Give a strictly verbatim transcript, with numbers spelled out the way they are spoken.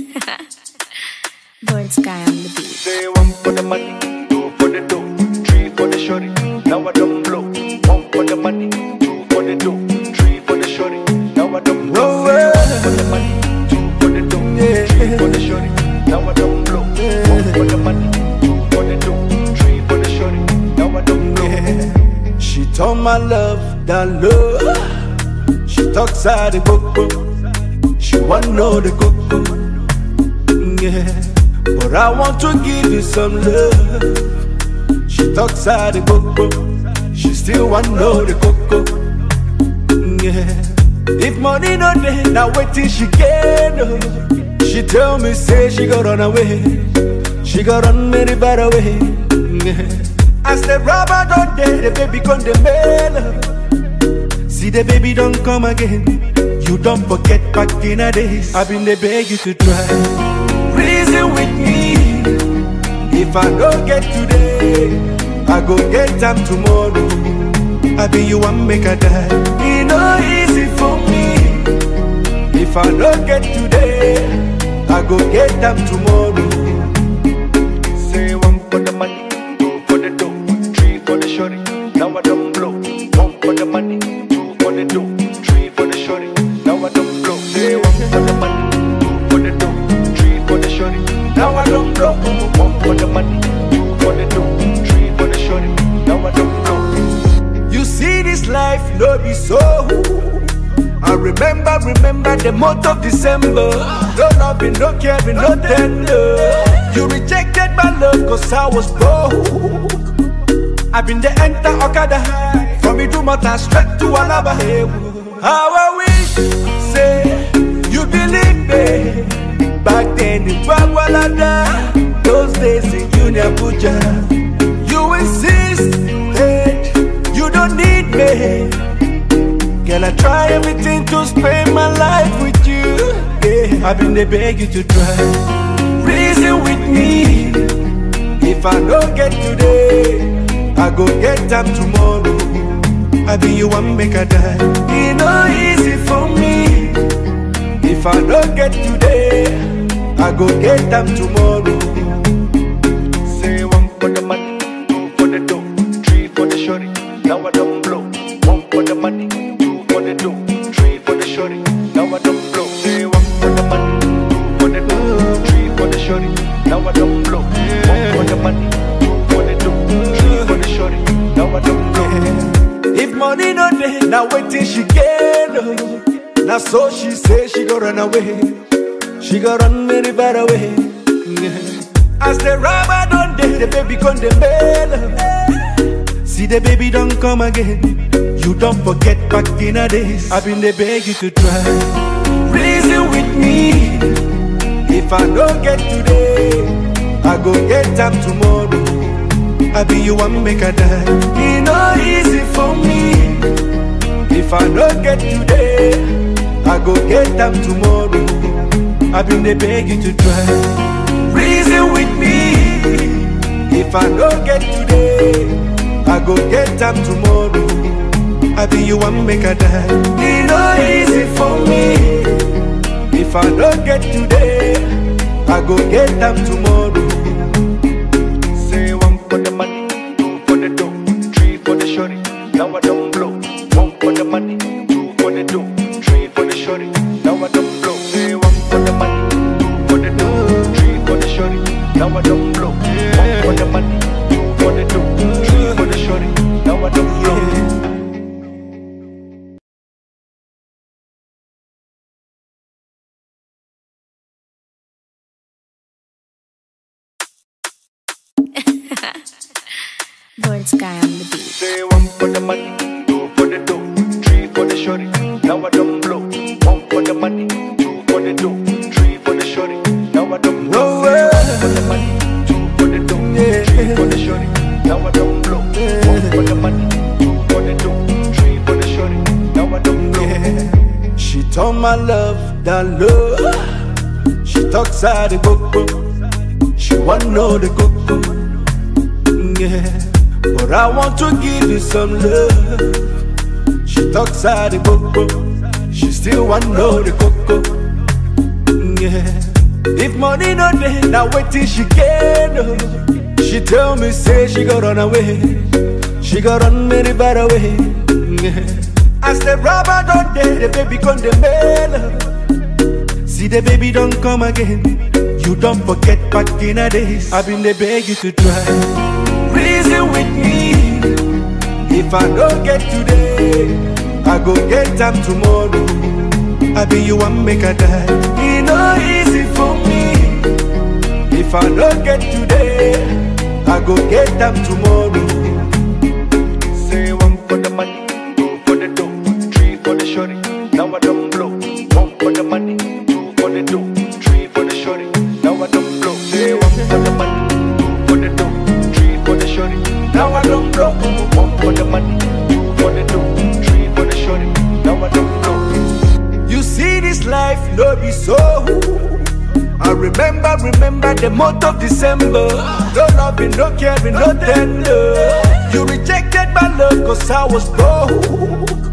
Bird Sky on the beat. Say one for the money, two for the dough, three for the shorty. Now I don't blow. One for the money, two for the dough, three for the shorty. Now I don't blow. One for the money, two for the dough, three for the shorty. Now I don't blow. One for the money, two for the dough, three for the shorty. Now I don't blow. She told my love that love. She talks out the book. She want know the coco. Yeah. But I want to give you some love. She talks out the coco. She still want know the coco. Yeah. If money no day, now wait till she get up. She tell me say she got run away. She got run many far away. Yeah. As the rubber don't day, the baby come the mail. See the baby don't come again. You don't forget back in the days. I've been the beg you to try. Reason with me. If I don't get today, I go get them tomorrow. I be you one make a die. It no easy for me. If I don't get today, I go get them tomorrow. Say one for the money, two for the dough, three for the shorty. Now I don't blow. One for the money, two for the dough, three for the shorty. Now I don't blow. Say one for the money, two for the dough, three for the shorty. Now I don't blow. One for the money, two for the dough, three for the shorty. Now I don't blow. You see this life, no be so. I remember, remember the month of December. No loving, no caring, no tender. You rejected my love cause I was broke. I've been the enter Okada high. From me to Mata straight to Alaba. How I wish, say, you believe me. Back then in Bagwalada, those days in Union Abuja. You insist, hey, you don't need me. Girl, I try everything to spend my life with you. Yeah, I've been the beg you to try. Reason with me. If I don't get today, I go get them tomorrow. I be you one make a die. It no easy for me. If I don't get today, I go get them tomorrow. Say one for the money, two for the dough, three for the shorty. Now I don't blow. One for the money, two for the dough, three for the shorty. Now I don't blow. Say one for the money, two for the dough, three for the shorty. Now I don't blow. One for the money, two for the dough, three for the shorty. Now I don't blow. If money no day, now wait till she get up. Now so she say she go run away. She go run many far away. As the rubber don't day, the baby come the mail. See the baby don't come again. You don't forget back in the days. I've been the beg you to try. Reason with me. If I don't get today, I go get them tomorrow. I be you one make a die. It no easy for me. If I don't get today, I go get them tomorrow. I've been the beg you to try. Reason with me. If I don't get today, I go get them tomorrow. I be you one make a die. It no easy for me. If I don't get today, I go get them tomorrow. Say one for the money, two for the dough, three for the shorty. Now I don't blow. One for the money, two for the dough, three for the shorty. Now I don't blow. Say one for the money, two for the dough, three for the shorty. Now I don't blow. One for the money, two for the dough, three for the shorty. Now I don't blow. Bird Sky on the beat. Say one for the money, two for the dough, three for the shorty. Now I don't blow. One for the money, two for the dough, three for the shorty. Now I don't blow. One for the money, two for the dough, three for the shorty. Now I don't blow. One for the money, two for the dough, three for the shorty. Now I don't blow. She told my love that love. She talks out the coco. She want know the coco. Yeah. But I want to give you some love. She talks out the coco. She still want know the coco. Yeah. money no day, now waiting she get. Oh. She tell me say she got run away, she got run many bad away. As the rubber don't day, the baby come the mail. See the baby don't come again. You don't forget back in the days. I've been the beg you to try. Reason with me. If I don't get today, I go get them tomorrow. I be you one make a die. It no easy for me. If I don't get today, I go get them tomorrow. Say one for the money, two for the dough, three for the shorty. Now I don't blow. One for the money, two for the dough, three for the shorty. Now I don't blow. Say one for the money, two for the dough, three for the shorty. Now I don't blow. One for the money, two for the dough, three for the shorty. Now I don't blow. You see this life no be so. I remember, remember the month of December. No loving, no caring, no tender. You rejected my love cause I was broke.